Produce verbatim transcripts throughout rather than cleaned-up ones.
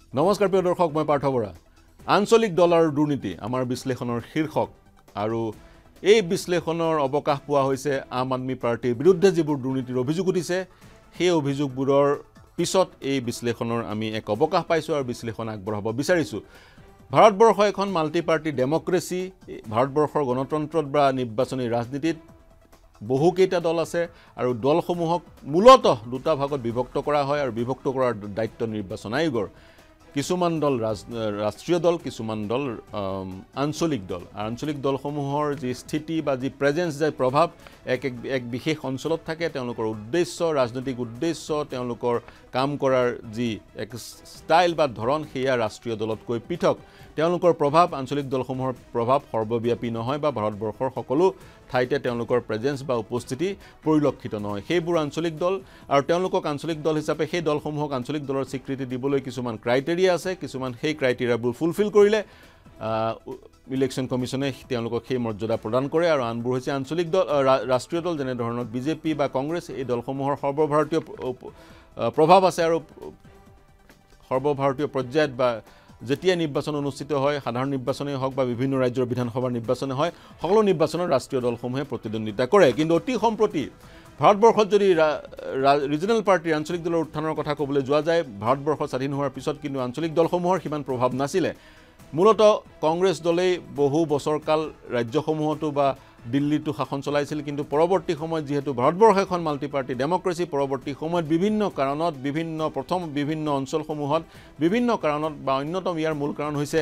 নমস্কাৰ প্ৰিয় দৰ্শক মই পাৰ্থ বৰা আঞ্চলিক দল আৰু দুৰ্নীতি আমাৰ বিশ্লেষণৰ শীৰ্ষক আৰু এই বিশ্লেষণৰ অৱকাশ পোৱা হৈছে আম আদমি পাৰ্টিৰ বিৰুদ্ধে যিবোৰ দুৰ্নীতিৰ অভিযোগ উঠিছে সেই অভিযোগবোৰৰ পিছত এই বিশ্লেষণৰ আমি এক অৱকাশ পাইছো আৰু বিশ্লেষণ আগবঢ়াব বিচাৰিছো ভাৰতবৰ্ষ এখন মাল্টি পাৰ্টি ডেমক্ৰেসি ভাৰতবৰ্ষৰ গণতন্ত্ৰত বা নিৰ্বাচনী ৰাজনীতিত বহু কেইটা দল আছে আৰু দলসমূহক মূলতঃ দুটা ভাগত বিভক্ত কৰা হয় আৰু বিভক্ত কৰাৰ দায়িত্ব নিৰ্বাচন আয়োগৰ কিছুমান দল ৰাষ্ট্ৰীয় দল কিছুমান দল আঞ্চলিক দল আঞ্চলিক দলসমূহৰ যি স্থিতি বা যি প্ৰেজেন্স যে প্ৰভাৱ এক এক বিশেষ অঞ্চলত থাকে তেওঁলোকৰ উদ্দেশ্য ৰাজনৈতিক উদ্দেশ্য তেওঁলোকৰ কাম কৰাৰ যি এক ষ্টাইল বা ধৰণ সেয়া ৰাষ্ট্ৰীয় দলতকৈ পৃথক তেওঁলোকৰ প্ৰভাৱ আঞ্চলিক দলসমূহৰ প্ৰভাৱ সৰ্বব্যাপী নহয় বা ভাৰতবৰ্ষৰ সকলো ঠাইতে তেওঁলোকৰ প্ৰেজেন্স বা উপস্থিতি পৰিলক্ষিত নহয় সেইবোৰ আঞ্চলিক দল আৰু তেওঁলোকক আঞ্চলিক দল হিচাপে সেই দলসমূহক আঞ্চলিক দলৰ স্বীকৃতি দিবলৈ কিছুমান ক্ৰাইটেৰিয়া আছে কিছুমান সেই ক্ৰাইটেৰিয়াবোৰ ফুলফিল কৰিলে ইলেকশ্যন কমিশনে তেওঁলোকক সেই মৰ্যাদা প্ৰদান কৰে আৰু আনবোৰ হৈছে আঞ্চলিক দল ৰাষ্ট্ৰীয় দল যেনে ধৰণৰ বিজেপি বা কংগ্ৰেছ এই দলসমূহৰ সৰ্বভাৰতীয় প্ৰভাৱ আছে আৰু সৰ্বভাৰতীয় পৰ্যায়ত বা যেতিয়া নিৰ্বাচন অনুষ্ঠিত হয় সাধাৰণ নিৰ্বাচনেই হওক বা বিভিন্ন ৰাজ্যৰ বিধানসভাৰ নিৰ্বাচনে হয় সকলো নিৰ্বাচনত ৰাষ্ট্ৰীয় দলসমূহে প্ৰতিদ্বন্দ্বিতা কৰে কিন্তু অতি সম্প্ৰতি ভাৰতবৰ্ষত যদি ৰিজনেল পাৰ্টিৰ আঞ্চলিক দলৰ উত্থানৰ কথা ক'বলৈ যোৱা যায় ভাৰতবৰ্ষ স্বাধীন হোৱাৰ পিছত কিন্তু আঞ্চলিক দলসমূহৰ সিমান প্ৰভাৱ নাছিলে মূলতঃ কংগ্ৰেছ দলেই বহু বছৰকাল ৰাজ্যসমূহতো বা দিল্লীতো শাসন চলাইছিল কিন্তু পৰৱৰ্তী সময়ত যেহেতু ভাৰতবৰ্ষ এখন মাল্টি পাৰ্টি ডেমক্ৰেসি পৰৱৰ্তী সময়ত বিভিন্ন কাৰণত বিভিন্ন প্ৰথম বিভিন্ন অঞ্চলসমূহত বিভিন্ন কাৰণত বা অন্যতম ইয়াৰ মূল কাৰণ হৈছে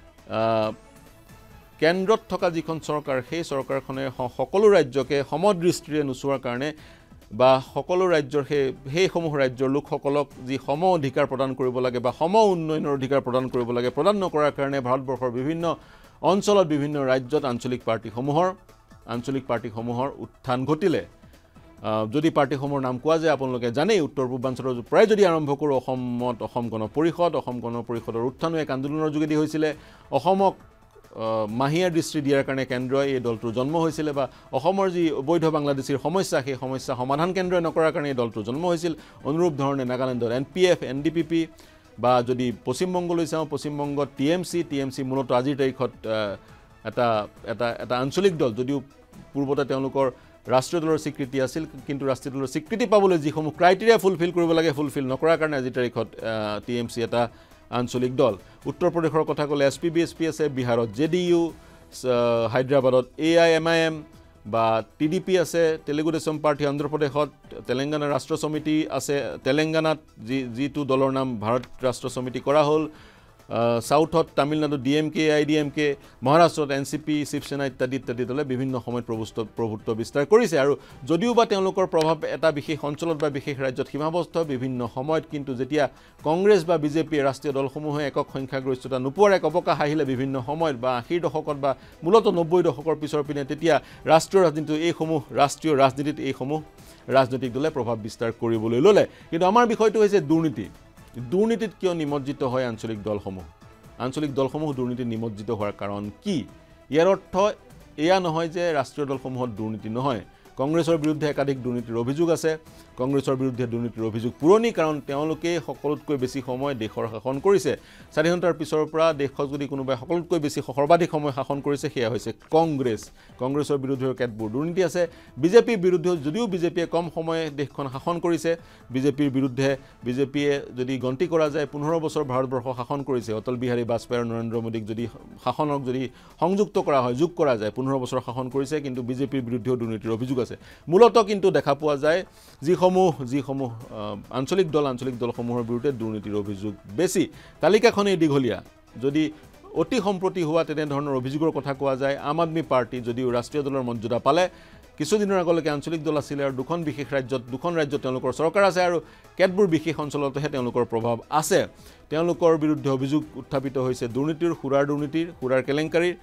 কেন্দ্ৰত থকা যিখন চৰকাৰ সেই চৰকাৰখনে সকলো ৰাজ্যকে সমদৃষ্টিৰে নুচোৱাৰ কাৰণে বা সকলো ৰাজ্যৰ সেই সেইসমূহ ৰাজ্যৰ লোকসকলক যি সম অধিকাৰ প্ৰদান কৰিব লাগে বা সম উন্নয়নৰ অধিকাৰ প্ৰদান কৰিব লাগে প্ৰদান নকৰাৰ কাৰণে ভাৰতবৰ্ষৰ বিভিন্ন অঞ্চলত বিভিন্ন ৰাজ্যত আঞ্চলিক পাৰ্টিসমূহৰ আঞ্চলিক পাৰ্টিসমূহৰ উত্থান ঘটিলে যদি পাৰ্টিসমূহৰ নাম কোৱা যায় আপোনালোকে জানেই উত্তৰ পূৰ্বাঞ্চলৰ প্ৰায় যদি আৰম্ভ কৰোঁ অসমত অসম গণ পৰিষদ অসম গণ পৰিষদৰ উত্থানো এক আন্দোলনৰ যোগেদি হৈছিলে অসমক মাহিয়াৰ দৃষ্টি দিয়াৰ কাৰণে কেন্দ্ৰই এই দলটোৰ জন্ম হৈছিলে বা অসমৰ যি অবৈধ বাংলাদেশীৰ সমস্যা সেই সমস্যা সমাধান কেন্দ্ৰই নকৰাৰ কাৰণে এই দলটোৰ জন্ম হৈছিল অনুৰূপ ধৰণে নাগালেণ্ডৰ N P F N D P P বা যদি পশ্চিমবংগলৈ চাওঁ পশ্চিমবংগত T M C T M C মূলতঃ আজিৰ তাৰিখত এটা এটা এটা আঞ্চলিক দল যদিও পূৰ্বতে তেওঁলোকৰ ৰাষ্ট্ৰীয় দলৰ স্বীকৃতি আছিল কিন্তু ৰাষ্ট্ৰীয় দলৰ স্বীকৃতি পাবলৈ যিসমূহ ক্ৰাইটেৰিয়া ফুলফিল কৰিব লাগে ফুলফিল নকৰাৰ কাৰণে আজিৰ তাৰিখত টি এম চি এটা আঞ্চলিক দল উত্তৰ প্ৰদেশৰ কথা ক'লে S P B S P আছে বিহাৰত জে ডি ইউ হায়দৰাবাদত A I M I M বা টি ডি পি আছে তেলেগু দেশম পাৰ্টি অন্ধ্ৰপ্ৰদেশত তেলেংগানা ৰাষ্ট্ৰ সমিতি আছে তেলেংগানাত যি যিটো দলৰ নাম ভাৰত ৰাষ্ট্ৰ সমিতি কৰা হ'ল সাউথত Tamil Nadu D M K I D M K মহাৰাষ্ট্ৰত এন চি পি শিৱসেনা ইত্যাদি ইত্যাদি দলে বিভিন্ন সময়ত প্ৰভুত্ব প্ৰভুত্ব বিস্তাৰ কৰিছে আৰু যদিও বা তেওঁলোকৰ প্ৰভাৱ এটা বিশেষ অঞ্চলত বা বিশেষ ৰাজ্যত সীমাবদ্ধ বিভিন্ন সময়ত কিন্তু যেতিয়া কংগ্ৰেছ বা বিজেপি ৰাষ্ট্ৰীয় দলসমূহে একক সংখ্যাগৰিষ্ঠতা নোপোৱাৰ এক অৱকাশ আহিলে বিভিন্ন সময়ত বা আশীৰ দশকত বা মূলতঃ নব্বৈ দশকৰ পিছৰ পিনে তেতিয়া ৰাষ্ট্ৰীয় ৰাজনীতিত এইসমূহ ৰাষ্ট্ৰীয় ৰাজনীতিত এইসমূহ ৰাজনৈতিক দলে প্ৰভাৱ বিস্তাৰ কৰিবলৈ ল'লে কিন্তু আমাৰ বিষয়টো হৈছে দুৰ্নীতি দুৰ্নীতিত কিয় নিমজ্জিত হয় আঞ্চলিক দলসমূহ আঞ্চলিক দলসমূহ দুৰ্নীতিত নিমজ্জিত হোৱাৰ কাৰণ কি ইয়াৰ অৰ্থ এয়া নহয় যে ৰাষ্ট্ৰীয় দলসমূহত দুৰ্নীতি নহয় কংগ্ৰেছৰ বিৰুদ্ধে একাধিক দুৰ্নীতিৰ অভিযোগ আছে কংগ্ৰেছৰ বিৰুদ্ধে দুৰ্নীতিৰ অভিযোগ পুৰণি কাৰণ তেওঁলোকে সকলোতকৈ বেছি সময় দেশৰ শাসন কৰিছে স্বাধীনতাৰ পিছৰ পৰা দেশক যদি কোনোবাই সকলোতকৈ বেছি সৰ্বাধিক সময় শাসন কৰিছে সেয়া হৈছে কংগ্ৰেছ কংগ্ৰেছৰ বিৰুদ্ধে কেতবোৰ দুৰ্নীতি আছে বিজেপিৰ বিৰুদ্ধে যদিও বিজেপিয়ে কম সময় দেশখন শাসন কৰিছে বিজেপিৰ বিৰুদ্ধে বিজেপিয়ে যদি গন্তি কৰা যায় পোন্ধৰ বছৰ ভাৰতবৰ্ষ শাসন কৰিছে অটল বিহাৰী বাজপেয়ী আৰু নৰেন্দ্ৰ মোদীক যদি শাসনক যদি সংযুক্ত কৰা হয় যোগ কৰা যায় পোন্ধৰ বছৰ শাসন কৰিছে কিন্তু বিজেপিৰ বিৰুদ্ধেও দুৰ্নীতিৰ অভিযোগ আছে মূলতঃ কিন্তু দেখা পোৱা যায় যিসমূহ যিসমূহ আঞ্চলিক দল আঞ্চলিক দলসমূহৰ বিৰুদ্ধে দুৰ্নীতিৰ অভিযোগ বেছি তালিকাখন এই দীঘলীয়া যদি অতি সম্প্ৰতি হোৱা তেনেধৰণৰ অভিযোগৰ কথা কোৱা যায় আম আদমি পাৰ্টি যদিও ৰাষ্ট্ৰীয় দলৰ মৰ্যাদা পালে কিছুদিনৰ আগলৈকে আঞ্চলিক দল আছিলে আৰু দুখন বিশেষ ৰাজ্যত দুখন ৰাজ্যত তেওঁলোকৰ চৰকাৰ আছে আৰু কেতবোৰ বিশেষ অঞ্চলতহে তেওঁলোকৰ প্ৰভাৱ আছে তেওঁলোকৰ বিৰুদ্ধে অভিযোগ উত্থাপিত হৈছে দুৰ্নীতিৰ সুৰাৰ দুৰ্নীতিৰ সুৰাৰ কেলেংকাৰীৰ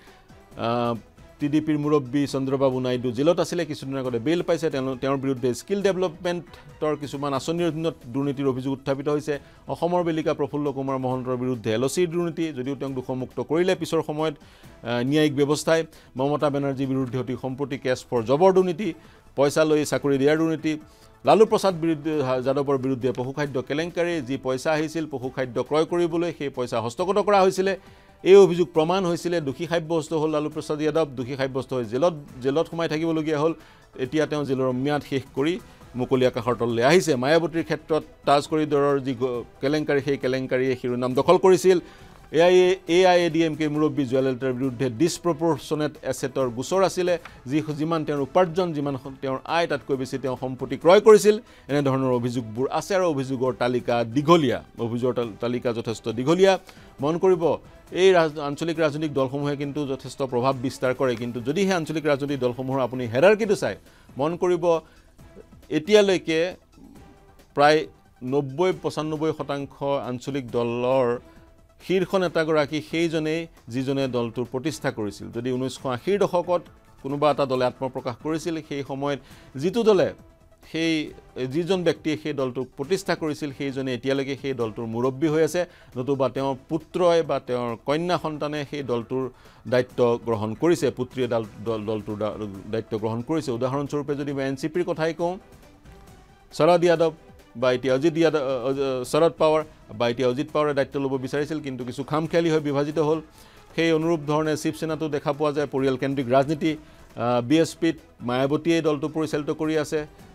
টি ডি পিৰ মুৰব্বী চন্দ্ৰবাবু নাইডু জেলত আছিলে কিছুদিনৰ আগতে বেইল পাইছে তেওঁৰ বিৰুদ্ধে স্কিল ডেভেলপমেণ্টৰ কিছুমান আঁচনিৰ অধীনত দুৰ্নীতিৰ অভিযোগ উত্থাপিত হৈছে অসমৰ বেলিকা প্ৰফুল্ল কুমাৰ মহন্তৰ বিৰুদ্ধে এল অ' চিৰ দুৰ্নীতি যদিও তেওঁক দোষমুক্ত কৰিলে পিছৰ সময়ত ন্যায়িক ব্যৱস্থাই মমতা বেনাৰ্জীৰ বিৰুদ্ধে অতি সম্প্ৰতি কেছ ফৰ জবৰ দুৰ্নীতি পইচা লৈ চাকৰি দিয়াৰ দুৰ্নীতি লালু প্ৰসাদ বিৰুদ্ধে যাদৱৰ বিৰুদ্ধে পশুখাদ্য কেলেংকাৰী যি পইচা আহিছিল পশুখাদ্য ক্ৰয় কৰিবলৈ সেই পইচা হস্তগত কৰা হৈছিল এই অভিযোগ প্ৰমাণ হৈছিল দোষী সাব্যস্ত হ'ল লালু প্ৰসাদ যাদৱ দোষী সাব্যস্ত হৈ জেলত জেলত সোমাই থাকিবলগীয়া হ'ল এতিয়া তেওঁ জেলৰ ম্যাদ শেষ কৰি মুকলি আকাশৰ তললৈ আহিছে মায়াবতীৰ ক্ষেত্ৰত তাজ কৰিডৰৰ যি কেলেংকাৰী সেই কেলেংকাৰীয়ে শিৰোনাম দখল কৰিছিল এআই এআই এডিএমকে মুৰব্বী জয়ললিতাৰ বিৰুদ্ধে ডিছপ্ৰপৰ্চনেট এছেটৰ গোচৰ আছিলে যি যিমান তেওঁৰ উপাৰ্জন যিমান তেওঁৰ আয় তাতকৈ বেছি তেওঁ সম্পত্তি ক্ৰয় কৰিছিল এনে ধৰণৰ অভিযোগবোৰ আছে আৰু অভিযোগৰ তালিকা দীঘলীয়া অভিযোগৰ তালিকা যথেষ্ট দীঘলীয়া মন কৰিব এই আঞ্চলিক ৰাজনৈতিক দলসমূহে কিন্তু যথেষ্ট প্ৰভাৱ বিস্তাৰ কৰে কিন্তু যদি হে আঞ্চলিক ৰাজনৈতিক দলসমূহৰ আপুনি হেৰাৰকিটো চাই মন কৰিব এতিয়ালৈকে প্ৰায় নব্বৈ পঁচানব্বৈ শতাংশ আঞ্চলিক দলৰ শীৰ্ষ নেতাগৰাকী সেইজনেই যিজনে দলটোৰ প্ৰতিষ্ঠা কৰিছিল যদি ঊনৈছশ আশীৰ দশকত কোনোবা এটা দলে আত্মপ্ৰকাশ কৰিছিল সেই সময়ত যিটো দলে সেই যিজন ব্যক্তিয়ে সেই দলটোক প্ৰতিষ্ঠা কৰিছিল সেইজনে এতিয়ালৈকে সেই দলটোৰ মুৰব্বী হৈ আছে নতুবা তেওঁৰ পুত্ৰই বা তেওঁৰ কন্যা সন্তানে সেই দলটোৰ দায়িত্ব গ্ৰহণ কৰিছে পুত্ৰীয়ে দলটোৰ দায়িত্ব গ্ৰহণ কৰিছে উদাহৰণস্বৰূপে যদি মই এনচিপিৰ কথাই কওঁ শৰদ যাদৱ বা এতিয়া অজিত যাদৱ শৰদ পাৱাৰ বা এতিয়া অজিত পাৱাৰে দায়িত্ব ল'ব বিচাৰিছিল কিন্তু কিছু খামখেয়ালি হৈ বিভাজিত হ'ল সেই অনুৰূপ ধৰণে শিৱসেনাটো দেখা পোৱা যায় পৰিয়ালকেন্দ্ৰিক ৰাজনীতি বি এছ পিত মায়াবতীয়ে দলটো পৰিচালিত কৰি আছে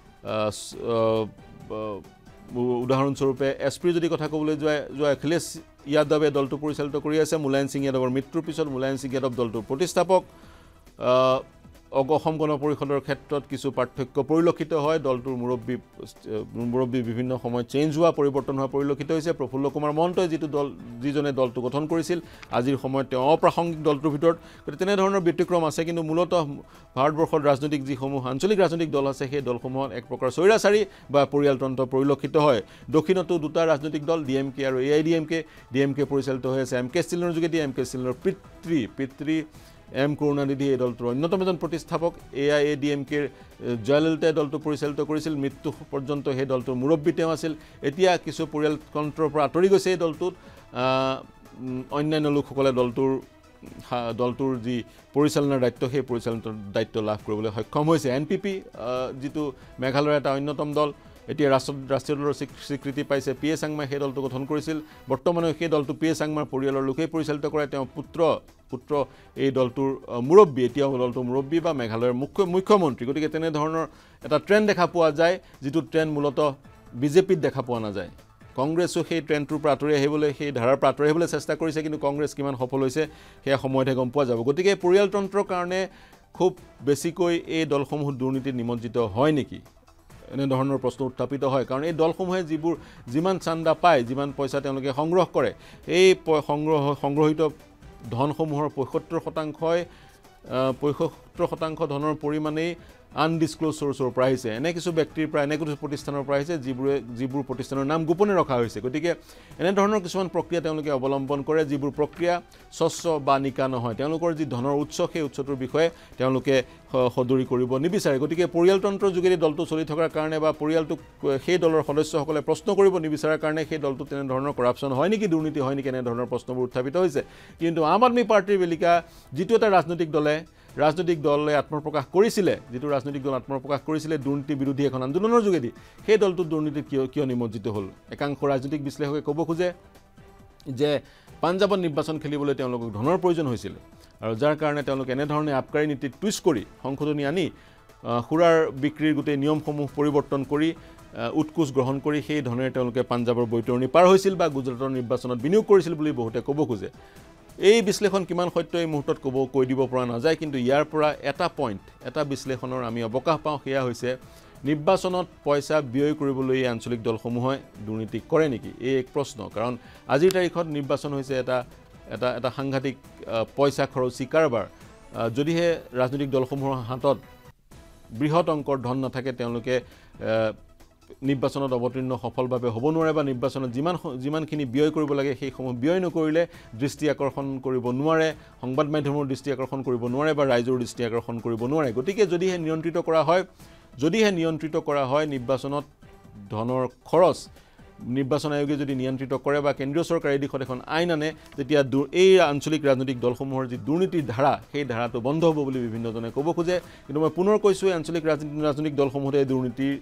উদাহৰণস্বৰূপে এছ পিৰ যদি কথা ক'বলৈ যোৱা যোৱা অখিলেশ যাদৱে দলটো পৰিচালিত কৰি আছে মুলায়ম সিং যাদৱৰ মৃত্যুৰ পিছত মুলায়ম সিং যাদৱ দলটোৰ প্ৰতিষ্ঠাপক অসম গণ পৰিষদৰ ক্ষেত্ৰত কিছু পাৰ্থক্য পৰিলক্ষিত হয় দলটোৰ মুৰব্বী মুৰব্বী বিভিন্ন সময়ত চেঞ্জ হোৱা পৰিৱৰ্তন হোৱা পৰিলক্ষিত হৈছে প্ৰফুল্ল কুমাৰ মহন্তই যিটো দল যিজনে দলটো গঠন কৰিছিল আজিৰ সময়ত তেওঁ অপ্ৰাসংগিক দলটোৰ ভিতৰত গতিকে তেনেধৰণৰ ব্যতিক্ৰম আছে কিন্তু মূলতঃ ভাৰতবৰ্ষৰ ৰাজনৈতিক যিসমূহ আঞ্চলিক ৰাজনৈতিক দল আছে সেই দলসমূহত এক প্ৰকাৰ স্বৈৰাচাৰী বা পৰিয়ালতন্ত্ৰ পৰিলক্ষিত হয় দক্ষিণতো দুটা ৰাজনৈতিক দল ডি এম কে আৰু A I D M K D M K পৰিচালিত হৈ আছে এম কে ষ্টিলিনৰ যোগেদি এম কে ষ্টিলিনৰ পিতৃ পিতৃ এম কৰুণানিধি এই দলটোৰ অন্যতম এজন প্ৰতিষ্ঠাপক A I A D M কেৰ জয়ললিতাই দলটো পৰিচালিত কৰিছিল মৃত্যু পৰ্যন্ত সেই দলটোৰ মুৰব্বী তেওঁ আছিল এতিয়া কিছু পৰিয়ালতন্ত্ৰৰ পৰা আঁতৰি গৈছে এই দলটোত অন্যান্য লোকসকলে দলটোৰ দলটোৰ যি পৰিচালনাৰ দায়িত্ব সেই পৰিচালনাৰ দায়িত্ব লাভ কৰিবলৈ সক্ষম হৈছে এন পি পি যিটো মেঘালয়ৰ এটা অন্যতম দল এতিয়া ৰাষ্ট্ৰ ৰাষ্ট্ৰীয় দলৰ স্বীকৃতি পাইছে পি এ চাংমাই সেই দলটো গঠন কৰিছিল বৰ্তমানে সেই দলটো পি এ চাংমাৰ পৰিয়ালৰ লোকেই পৰিচালিত কৰে তেওঁ পুত্ৰ পুত্ৰ এই দলটোৰ মুৰব্বী এতিয়াও দলটোৰ মুৰব্বী বা মেঘালয়ৰ মুখ্য মুখ্যমন্ত্ৰী গতিকে তেনেধৰণৰ এটা ট্ৰেণ্ড দেখা পোৱা যায় যিটো ট্ৰেণ্ড মূলতঃ বিজেপিত দেখা পোৱা নাযায় কংগ্ৰেছো সেই ট্ৰেণ্ডটোৰ পৰা আঁতৰি আহিবলৈ সেই ধাৰাৰ পৰা আঁতৰি আহিবলৈ চেষ্টা কৰিছে কিন্তু কংগ্ৰেছ কিমান সফল হৈছে সেয়া সময়তহে গম পোৱা যাব গতিকে পৰিয়ালতন্ত্ৰৰ কাৰণে খুব বেছিকৈ এই দলসমূহ দুৰ্নীতিত নিমজ্জিত হয় নেকি এনেধৰণৰ প্ৰশ্ন উত্থাপিত হয় কাৰণ এই দলসমূহে যিবোৰ যিমান চান্দা পায় যিমান পইচা তেওঁলোকে সংগ্ৰহ কৰে এই সংগ্ৰহ সংগ্ৰহিত ধনসমূহৰ পঁয়সত্তৰ শতাংশই পঁয়সত্তৰ শতাংশ ধনৰ পৰিমাণেই আনডিসক্লোজ সোৰ্সৰ পৰা আহিছে এনে কিছু ব্যক্তিৰ পৰা এনে কিছু প্ৰতিষ্ঠানৰ পৰা আহিছে যিবোৰে যিবোৰ প্ৰতিষ্ঠানৰ নাম গোপনে ৰখা হৈছে গতিকে এনে ধৰণৰ কিছুমান প্ৰক্ৰিয়া তেওঁলোকে অৱলম্বন কৰে যিবোৰ প্ৰক্ৰিয়া স্বচ্ছ বা নিকা নহয় তেওঁলোকৰ যি ধনৰ উৎস সেই উৎসটোৰ বিষয়ে তেওঁলোকে সদৰি কৰিব নিবিচাৰে গতিকে পৰিয়ালতন্ত্ৰৰ যোগেদি দলটো চলি থকাৰ কাৰণে বা পৰিয়ালটোক সেই দলৰ সদস্যসকলে প্ৰশ্ন কৰিব নিবিচাৰাৰ কাৰণে সেই দলটো তেনে ধৰণৰ কৰাপচন হয় নেকি দুৰ্নীতি হয় নেকি এনে ধৰণৰ প্ৰশ্নবোৰ উত্থাপিত হৈছে কিন্তু আম আদমি পাৰ্টিৰ বেলিকা যিটো এটা ৰাজনৈতিক দলে ৰাজনৈতিক দলে আত্মপ্ৰকাশ কৰিছিলে যিটো ৰাজনৈতিক দল আত্মপ্ৰকাশ কৰিছিলে দুৰ্নীতি বিৰোধী এখন আন্দোলনৰ যোগেদি সেই দলটো দুৰ্নীতিত কিয় কিয় নিমজ্জিত হ'ল একাংশ ৰাজনৈতিক বিশ্লেষকে ক'ব খোজে যে পাঞ্জাবত নিৰ্বাচন খেলিবলৈ তেওঁলোকক ধনৰ প্ৰয়োজন হৈছিল আৰু যাৰ কাৰণে তেওঁলোকে এনে ধৰণে আবকাৰী নীতি টুইষ্ট কৰি সংশোধনী আনি খুৰাৰ বিক্ৰীৰ গোটেই নিয়মসমূহ পৰিৱৰ্তন কৰি উৎকোচ গ্ৰহণ কৰি সেই ধনেৰে তেওঁলোকে পাঞ্জাবৰ বৈতৰণি পাৰ হৈছিল বা গুজৰাটৰ নিৰ্বাচনত বিনিয়োগ কৰিছিল বুলি বহুতে ক'ব খোজে এই বিশ্লেষণ কিমান সত্য এই মুহূৰ্তত ক'ব কৈ দিব পৰা নাযায় কিন্তু ইয়াৰ পৰা এটা পইণ্ট এটা বিশ্লেষণৰ আমি অৱকাশ পাওঁ সেয়া হৈছে নিৰ্বাচনত পইচা ব্যয় কৰিবলৈ এই আঞ্চলিক দলসমূহে দুৰ্নীতি কৰে নেকি এই এক প্ৰশ্ন কাৰণ আজিৰ তাৰিখত নিৰ্বাচন হৈছে এটা এটা এটা সাংঘাতিক পইচা খৰচী কাৰবাৰ যদিহে ৰাজনৈতিক দলসমূহৰ হাতত বৃহৎ অংকৰ ধন নাথাকে তেওঁলোকে নিৰ্বাচনত অৱতীৰ্ণ সফলভাৱে হ'ব নোৱাৰে বা নিৰ্বাচনত যিমান যিমানখিনি ব্যয় কৰিব লাগে সেই সমূহ ব্যয় নকৰিলে দৃষ্টি আকৰ্ষণ কৰিব নোৱাৰে সংবাদ মাধ্যমৰ দৃষ্টি আকৰ্ষণ কৰিব নোৱাৰে বা ৰাইজৰ দৃষ্টি আকৰ্ষণ কৰিব নোৱাৰে গতিকে যদিহে নিয়ন্ত্ৰিত কৰা হয় যদিহে নিয়ন্ত্ৰিত কৰা হয় নিৰ্বাচনত ধনৰ খৰচ নিৰ্বাচন আয়োগে যদি নিয়ন্ত্ৰিত কৰে বা কেন্দ্ৰীয় চৰকাৰে দিশত এখন আইন আনে তেতিয়া এই আঞ্চলিক ৰাজনৈতিক দলসমূহৰ যি দুৰ্নীতিৰ ধাৰা সেই ধাৰাটো বন্ধ হ'ব বুলি বিভিন্নজনে ক'ব খোজে কিন্তু মই পুনৰ কৈছোঁ এই আঞ্চলিক ৰাজনৈতিক দলসমূহতে দুৰ্নীতিৰ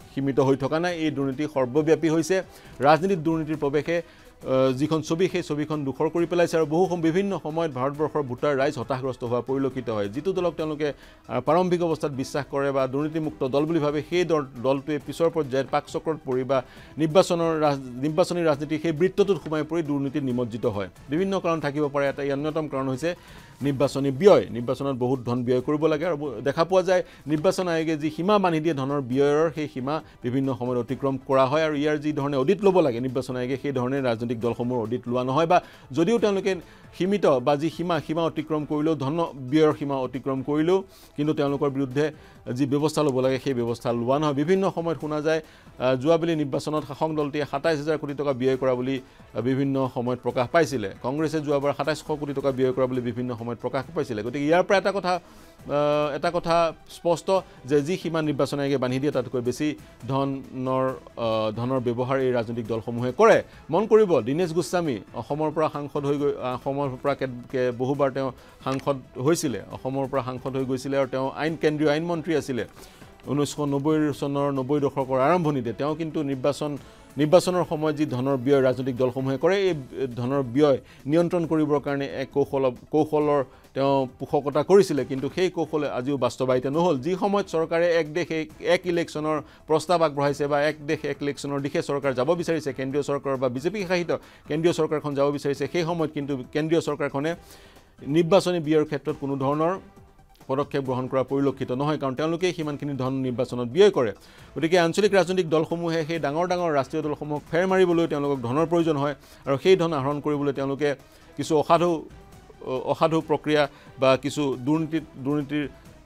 সীমিত হৈ থকা নাই এই দুৰ্নীতি সৰ্বব্যাপী হৈছে ৰাজনীতিত দুৰ্নীতিৰ প্ৰৱেশে যিখন ছবি সেই ছবিখন দুখৰ কৰি পেলাইছে আৰু বহু বিভিন্ন সময়ত ভাৰতবৰ্ষৰ ভোটাৰ ৰাইজ হতাশগ্ৰস্ত হোৱা পৰিলক্ষিত হয় যিটো দলক তেওঁলোকে প্ৰাৰম্ভিক অৱস্থাত বিশ্বাস কৰে বা দুৰ্নীতিমুক্ত দল বুলি ভাবে সেই দলটোৱে পিছৰ পৰ্যায়ত পাকচক্ৰত পৰি বা নিৰ্বাচনৰ নিৰ্বাচনী ৰাজনীতি সেই বৃত্তটোত সোমাই পৰি দুৰ্নীতিত নিমজ্জিত হয় বিভিন্ন কাৰণ থাকিব পাৰে এটা অন্যতম কাৰণ হৈছে নিৰ্বাচনী ব্যয় নিৰ্বাচনত বহুত ধন ব্যয় কৰিব লাগে আৰু দেখা পোৱা যায় নিৰ্বাচন আয়োগে যি সীমা বান্ধি দিয়ে ধনৰ ব্যয়ৰ সেই সীমা বিভিন্ন সময়ত অতিক্ৰম কৰা হয় আৰু ইয়াৰ যি ধৰণে অডিট ল'ব লাগে নিৰ্বাচন আয়োগে সেই ধৰণে ৰাজনৈতিক দলসমূহৰ অডিট লোৱা নহয় বা যদিও তেওঁলোকে সীমিত বা যি সীমা সীমা অতিক্ৰম কৰিলেও ধন ব্যয়ৰ সীমা অতিক্ৰম কৰিলেও কিন্তু তেওঁলোকৰ বিৰুদ্ধে যি ব্যৱস্থা ল'ব লাগে সেই ব্যৱস্থা লোৱা নহয় বিভিন্ন সময়ত শুনা যায় যোৱাবেলি নিৰ্বাচনত শাসক দলটোৱে সাতাইছ হাজাৰ কোটি টকা ব্যয় কৰা বুলি বিভিন্ন সময়ত প্ৰকাশ পাইছিলে কংগ্ৰেছে যোৱাবাৰ সাতাইছশ কোটি টকা ব্যয় কৰা বুলি বিভিন্ন সময়ত প্ৰকাশ পাইছিলে গতিকে ইয়াৰ পৰা এটা কথা এটা কথা স্পষ্ট যে যি সীমা নিৰ্বাচন আয়োগে বান্ধি দিয়ে তাতকৈ বেছি ধনৰ ধনৰ ব্যৱহাৰ এই ৰাজনৈতিক দলসমূহে কৰে মন কৰিব দিনেশ গোস্বামী অসমৰ পৰা সাংসদ হৈ গৈ অসমৰ পৰা বহুবাৰ তেওঁ সাংসদ হৈছিলে অসমৰ পৰা সাংসদ হৈ গৈছিলে আৰু তেওঁ আইন কেন্দ্ৰীয় আইন মন্ত্ৰী আছিলে ঊনৈছশ নব্বৈ চনৰ নব্বৈ দশকৰ আৰম্ভণিতে তেওঁ কিন্তু নিৰ্বাচন নিৰ্বাচনৰ সময়ত যি ধনৰ ব্যয় ৰাজনৈতিক দলসমূহে কৰে এই ধনৰ ব্যয় নিয়ন্ত্ৰণ কৰিবৰ কাৰণে এক কৌশল কৌশলৰ তেওঁ পোষকতা কৰিছিলে কিন্তু সেই কৌশলে আজিও বাস্তৱায়িত নহ'ল যি সময়ত চৰকাৰে এক দেশ এক ইলেকশ্যনৰ প্ৰস্তাৱ আগবঢ়াইছে বা এক দেশ এক ইলেকশ্যনৰ দিশে চৰকাৰ যাব বিচাৰিছে কেন্দ্ৰীয় চৰকাৰ বা বিজেপি শাসিত কেন্দ্ৰীয় চৰকাৰখন যাব বিচাৰিছে সেই সময়ত কিন্তু কেন্দ্ৰীয় চৰকাৰখনে নিৰ্বাচনী ব্যয়ৰ ক্ষেত্ৰত কোনো ধৰণৰ পদক্ষেপ গ্ৰহণ কৰা পৰিলক্ষিত নহয় কাৰণ তেওঁলোকে সিমানখিনি ধন নিৰ্বাচনত ব্যয় কৰে গতিকে আঞ্চলিক ৰাজনৈতিক দলসমূহে সেই ডাঙৰ ডাঙৰ ৰাষ্ট্ৰীয় দলসমূহক ফেৰ মাৰিবলৈ তেওঁলোকক ধনৰ প্ৰয়োজন হয় আৰু সেই ধন আহৰণ কৰিবলৈ তেওঁলোকে কিছু অসাধু অসাধু প্ৰক্ৰিয়া বা কিছু দুৰ্নীতি দুৰ্নীতিৰ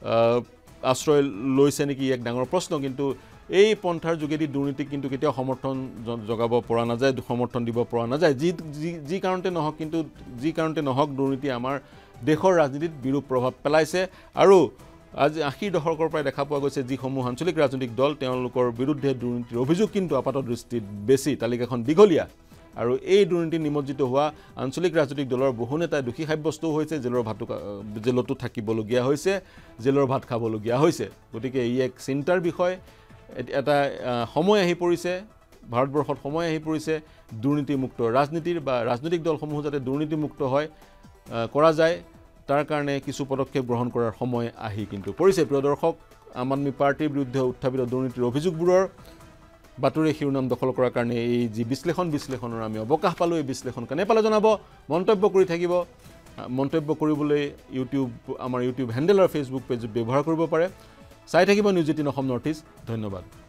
আশ্ৰয় লৈছে নেকি এক ডাঙৰ প্ৰশ্ন কিন্তু এই পন্থাৰ যোগেদি দুৰ্নীতিক কিন্তু কেতিয়াও সমৰ্থন জগাব পৰা নাযায় সমৰ্থন দিব পৰা নাযায় যি যি কাৰণতে নহওক কিন্তু যি কাৰণতে নহওক দুৰ্নীতি আমাৰ দেশৰ ৰাজনীতিত বিৰূপ প্ৰভাৱ পেলাইছে আৰু আজি আশীৰ দশকৰ পৰা দেখা পোৱা গৈছে যিসমূহ আঞ্চলিক ৰাজনৈতিক দল তেওঁলোকৰ বিৰুদ্ধে দুৰ্নীতিৰ অভিযোগ কিন্তু আপাত দৃষ্টিত বেছি তালিকাখন দীঘলীয়া আৰু এই দুৰ্নীতি নিমজ্জিত হোৱা আঞ্চলিক ৰাজনৈতিক দলৰ বহু নেতাই দোষী সাব্যস্ত হৈছে জেলৰ ভাত জেলতো থাকিবলগীয়া হৈছে জেলৰ ভাত খাবলগীয়া হৈছে গতিকে ই এক চিন্তাৰ বিষয় এটা সময় আহি পৰিছে ভাৰতবৰ্ষত সময় আহি পৰিছে দুৰ্নীতিমুক্ত ৰাজনীতিৰ বা ৰাজনৈতিক দলসমূহ যাতে দুৰ্নীতিমুক্ত হয় কৰা যায় তাৰ কাৰণে কিছু পদক্ষেপ গ্ৰহণ কৰাৰ সময় আহি কিন্তু পৰিছে প্ৰিয় দৰ্শক আম আদমি পাৰ্টিৰ বিৰুদ্ধে উত্থাপিত দুৰ্নীতিৰ অভিযোগবোৰৰ বাতৰি শিৰোনাম দখল কৰাৰ কাৰণে এই যি বিশ্লেষণ বিশ্লেষণৰ আমি অৱকাশ পালোঁ এই বিশ্লেষণ কেনে পালে জনাব মন্তব্য কৰি থাকিব মন্তব্য কৰিবলৈ ইউটিউব আমাৰ ইউটিউব হেণ্ডেল আৰু ফেচবুক পেজ ব্যৱহাৰ কৰিব পাৰে চাই থাকিব news eighteen Assam north east ধন্যবাদ